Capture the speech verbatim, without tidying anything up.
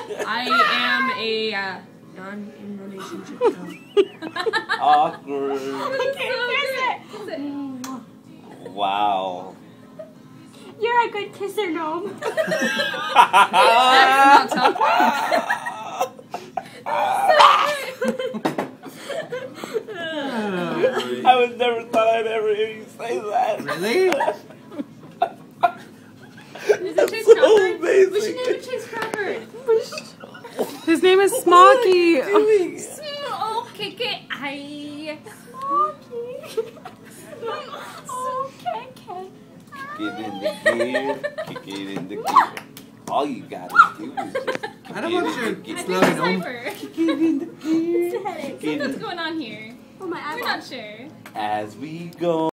I am a uh, non-in-relationship girl. Awkward. Okay, kiss it. Wow. You're a good kisser, Gnome. That's not I would never thought I'd ever hear you say that. Really? Is it Chase so Crawford? amazing. We should name it Chase Crawford. His name is Smoky. Oh, kick it. I. Kick it in the gear, kick it in the gear. All you gotta do is just kick I don't it want in your the gear. I think slow it's Gnome. Cypher. Kick it in the gear. It's a headache. Kick it What's going on here? Oh, my We're eyeball. not sure. as we go.